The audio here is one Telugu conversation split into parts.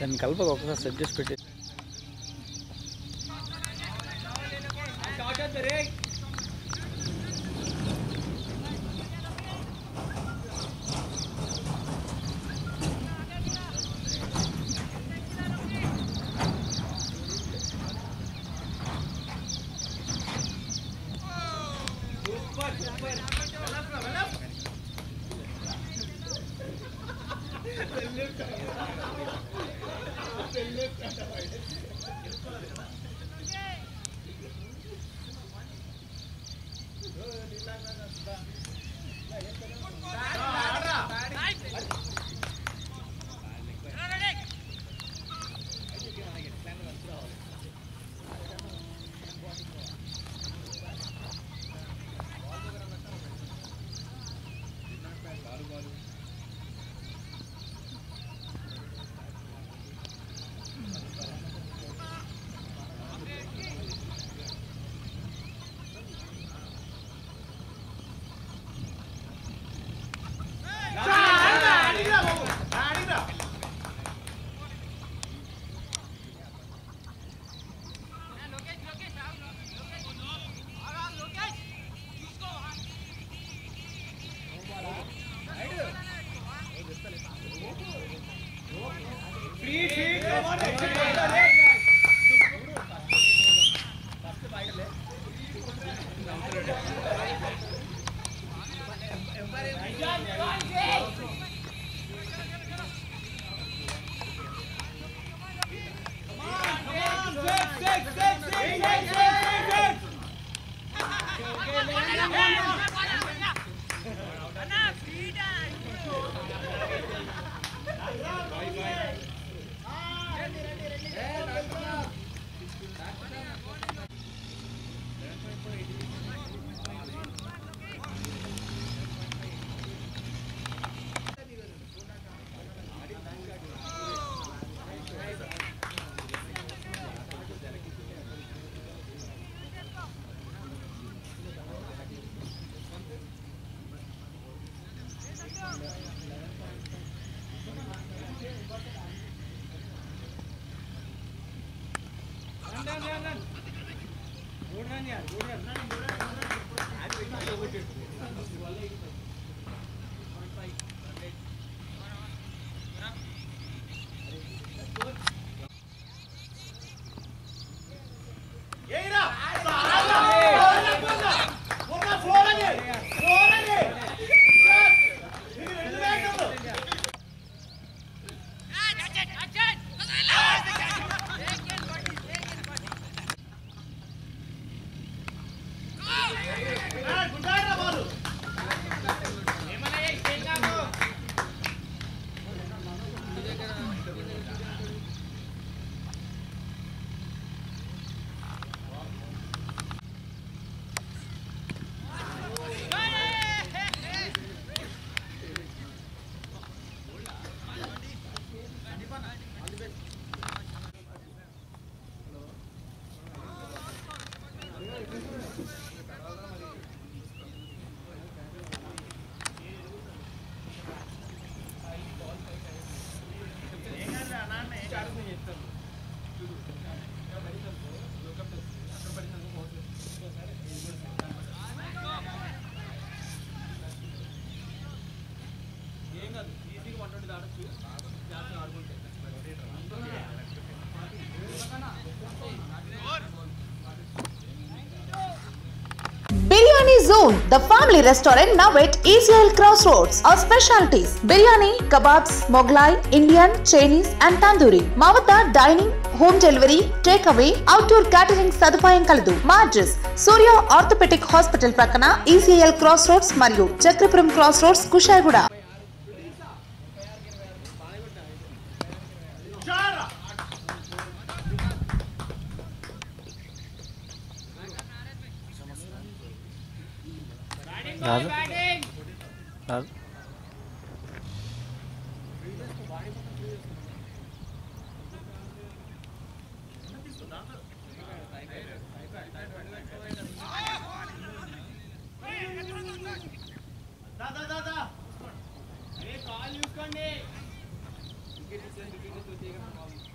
దాన్ని కలపక ఒకసారి సెట్ చేసి పెట్టి Biryani Zone, the family restaurant now at ECL Crossroads. Our specialties: biryani, kebabs, Mughlai, Indian, Chinese and Tandoori. మా వద్ద dining, home delivery, take away, outdoor catering సదుపాయం కలదు. మా అడ్రస్ సూర్య ఆర్థోపెటిక్ హాస్పిటల్ ప్రక్కన ECL Crossroads మరియు చక్రపురం Crossroads, కుషాయిగూడ. రాదు రాదు కాల్ చూసుకోండి.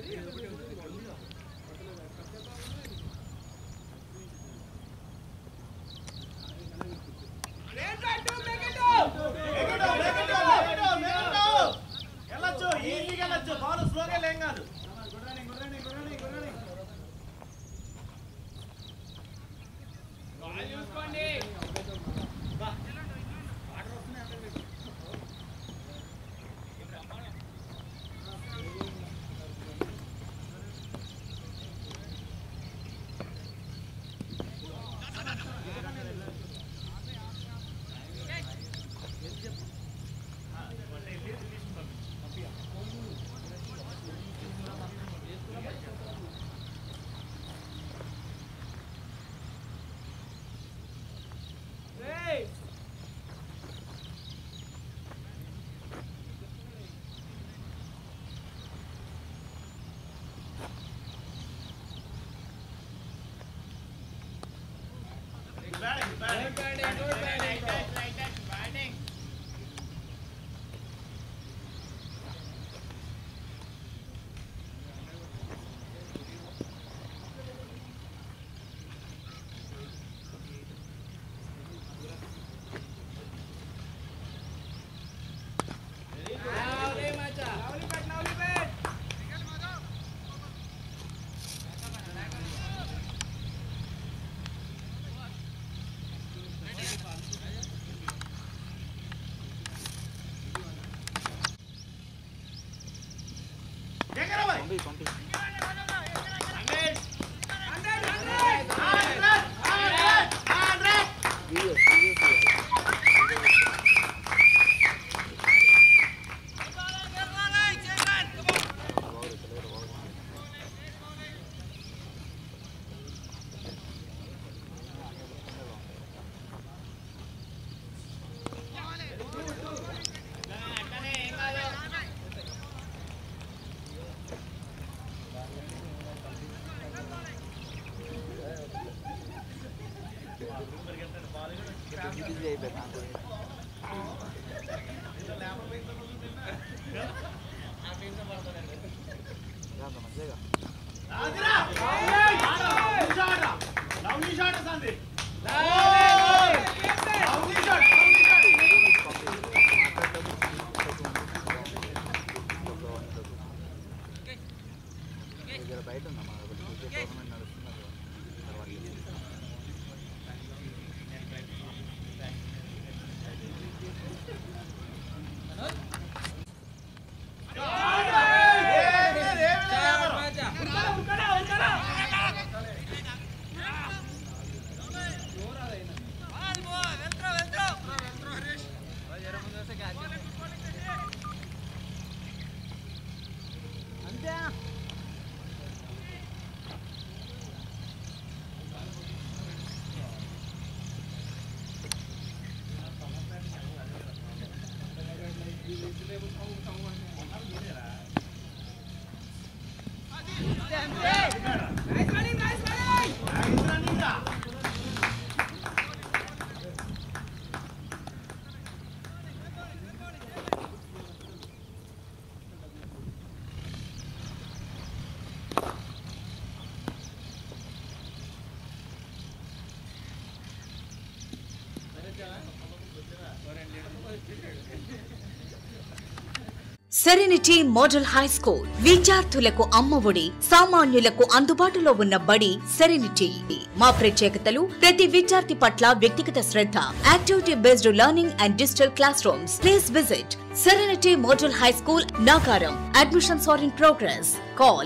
సెరెనిటీ మోడల్ హై స్కూల్ విద్యార్థులకు అమ్మఒడి, సామాన్యులకు అందుబాటులో ఉన్న బడి సెరెనిటీ. మా ప్రత్యేకతలు ప్రతి విద్యార్థి పట్ల వ్యక్తిగత శ్రద్ధ, activity based learning and digital classrooms. Please visit Serenity Model High School, Nagaram. Admissions are in progress. Call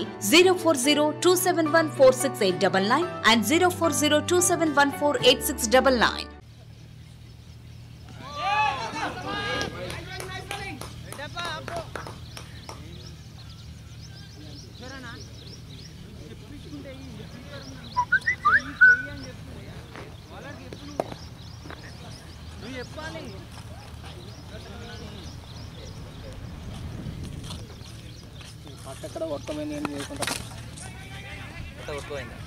040-271-46899 and 040-271-48699. అక్కడ వర్కమైంది ఏం చేయకుండా వర్కమైంది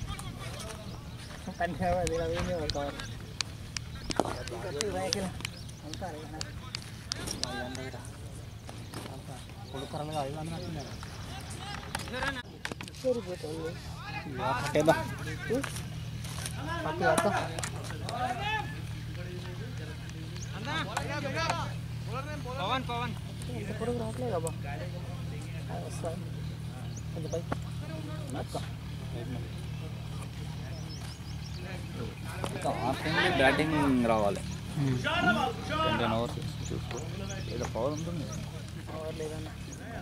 కొడుకరంగా అవి అందరూ సరిపోతుంది. పట్టేద్దాం పట్టి పడతాం. ఇప్పుడు రావట్లేదు అబ్బా. వస్తాయి కొంచెం పై బ్యాటింగ్ రావాలి. 10 ఓవర్స్ చూసుకో. ఏదో పవర్ ఉంటుంది. పవర్ లేదన్నా.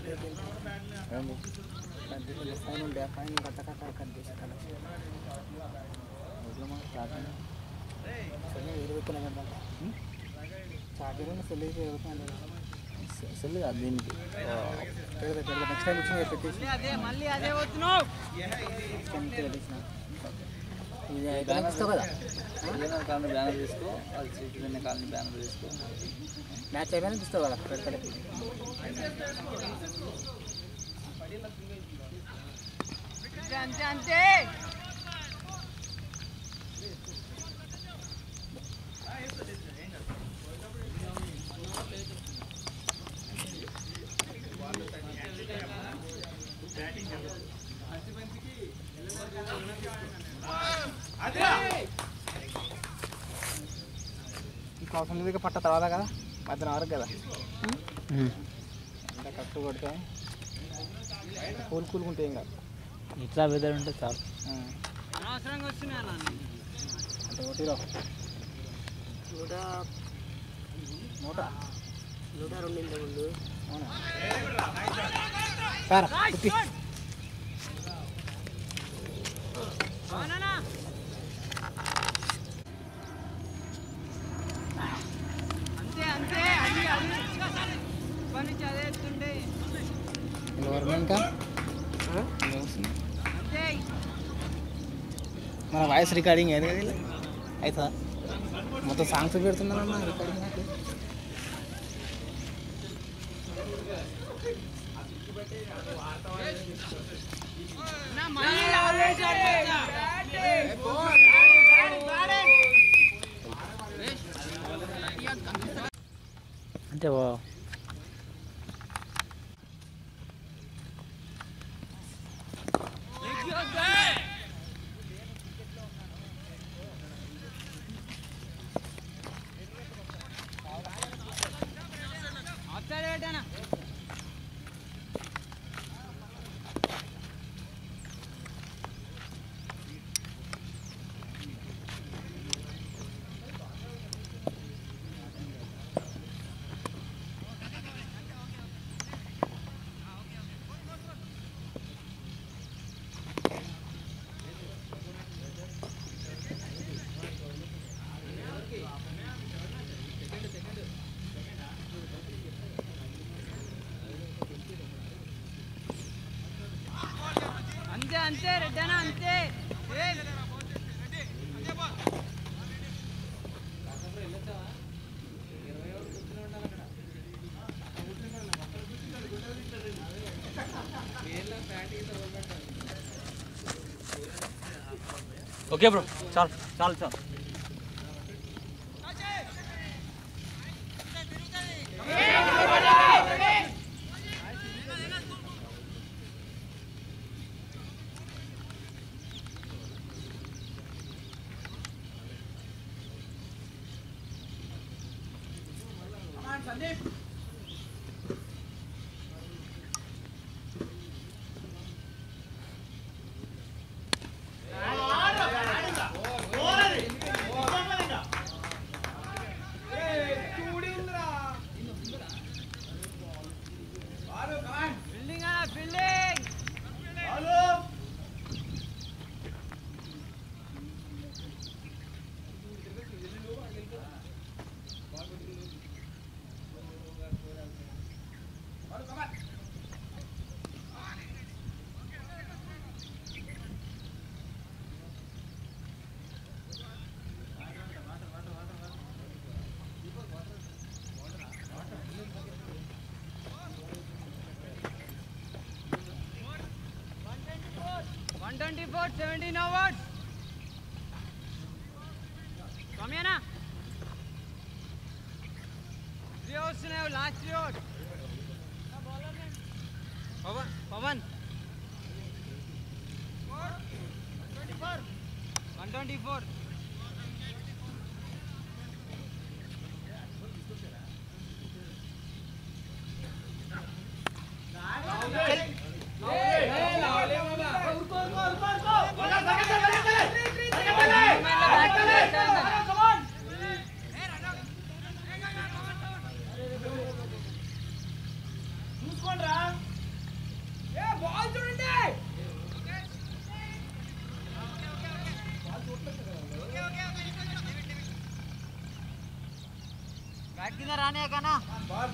ఫైనల్ డే ఫైనల్ కట్ట కట్ చేస్తాను. ఎరుగుతున్నాయి కదా చార్జర్ సెల్ ఎరుగుతాను. సెల్ కాదు దీనికి. నెక్స్ట్ టైం వచ్చిన పెట్టేసి ఇది ఇస్తావు కదా. కాలనీ బ్యానర్ తీసుకో. అది సీట్లు కాలనీ బ్యానర్ తీసుకో. మ్యాచ్ అయిపోయినా ఇస్తావు కదా పెడతాడు. అంతే అంతే ఈ కోసం మీద పట్ట తర్వాత కదా మధ్యాహ్నం వరకు కదా అంతా కట్టు కొడితే కూలుకుంటే ఏం కాదు. ఇట్లా వెదర్ ఉంటే చాలు. అంటే ఒకటిలో 102 ముందు అవునా సార్ ఇంకా మన వాయిస్ రికార్డింగ్ ఏది కదా అవుతుందా? మొత్తం సాంగ్స్ పెడుతున్నారన్న రికార్డింగ్ అయితే. అంటే అంతే రెడ్డనా అంతే. ఓకే బ్రో చాలు చాలు చాలు. పవన్ 124. बैट किधर आने का ना बॉल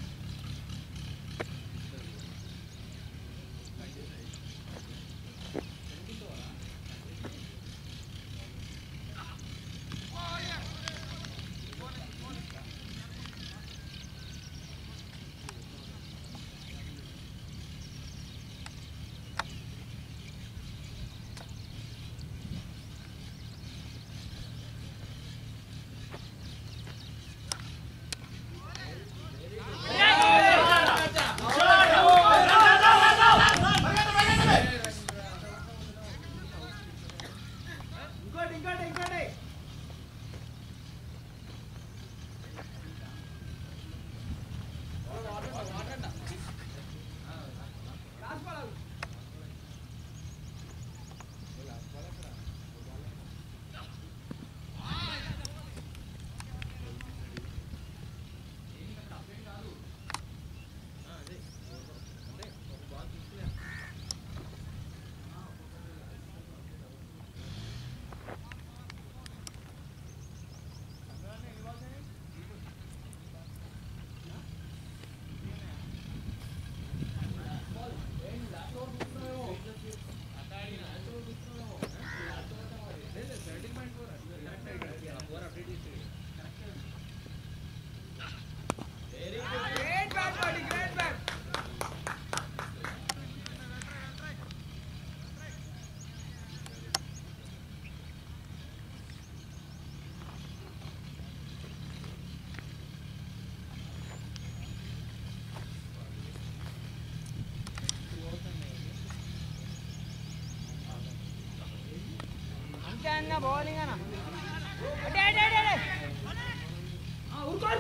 ना बॉलिंग है ना अटे अटे अटे अटे हां उड़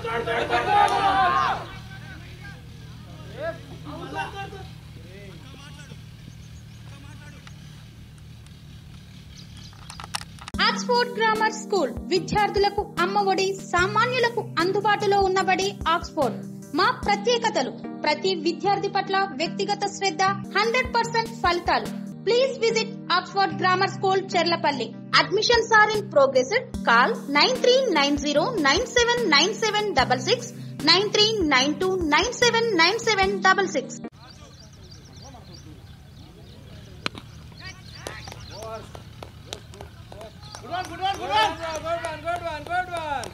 ఆక్స్ఫోర్డ్ గ్రామర్ స్కూల్ విద్యార్థులకు అమ్మఒడి సామాన్యులకు అందుబాటులో ఉన్నబడి ఆక్స్ఫోర్డ్ మా ప్రత్యేకతలు ప్రతి విద్యార్థి పట్ల వ్యక్తిగత శ్రద్ధ 100% ఫలితాలు Please visit Oxford Grammar School, Cherlapalli. Admissions are in progress. Call 9390979766 9392979766. Good one.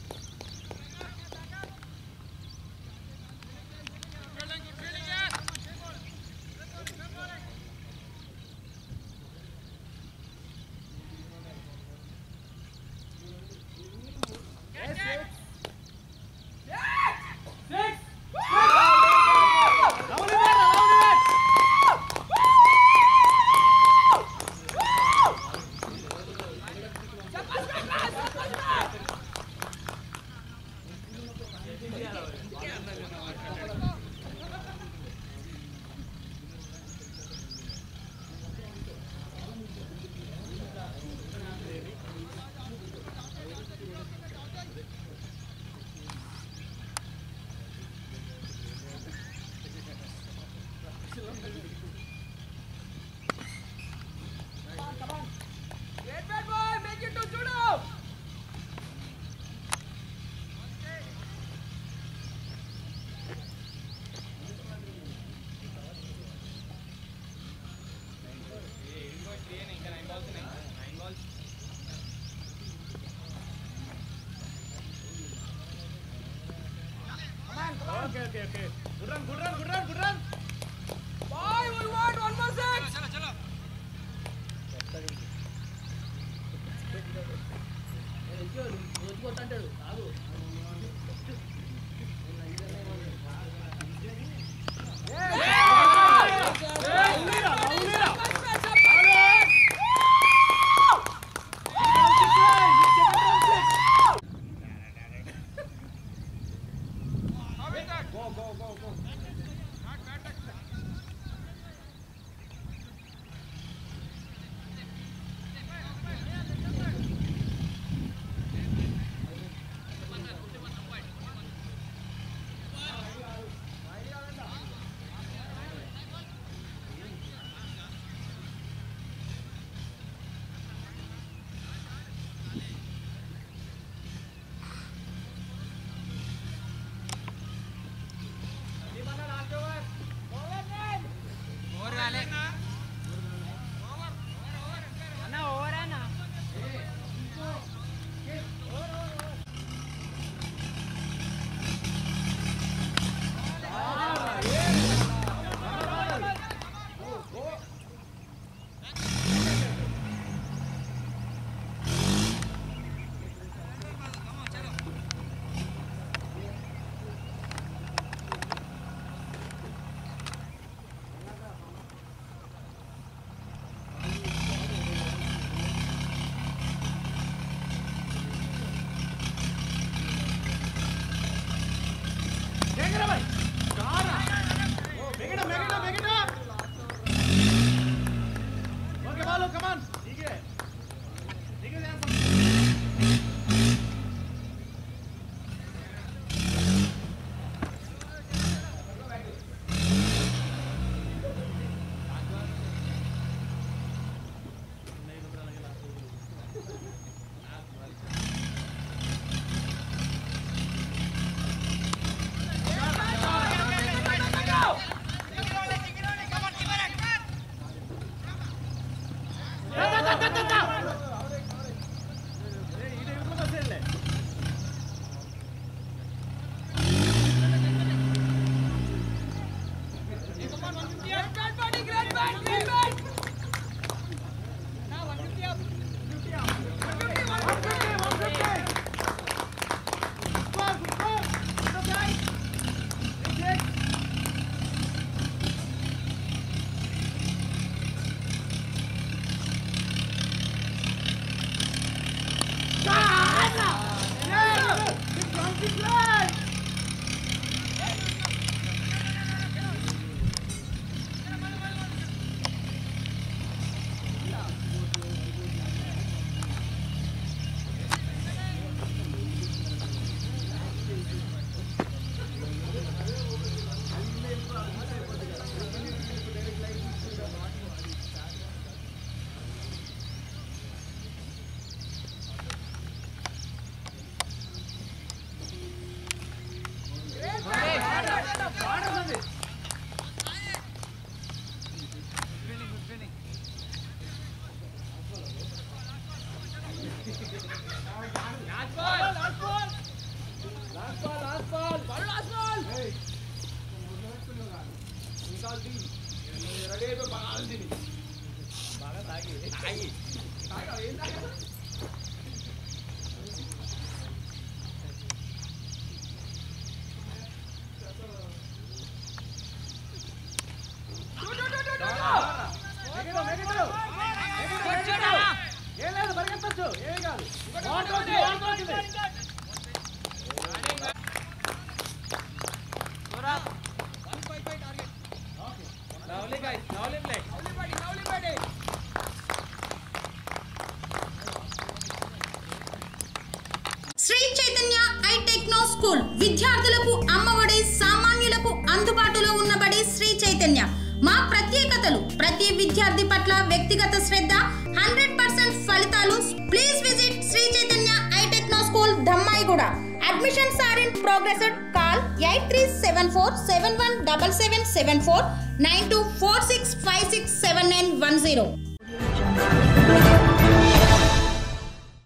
Okay. Good run. Boy, we want one more set. Chalo. Sri Chaitanya I techno school విద్యార్థులకు అమ్మఒడి సామాన్యులకు అందుబాటులో ఉన్నబడి శ్రీ చైతన్య మా ప్రత్యేకతలు ప్రతి విద్యార్థి పట్ల వ్యక్తిగత శ్రద్ధ 100% ఫలితాలు please visit Sri Chaitanya I techno school Dammaiguda admissions are in progress call 8374717774 9246567910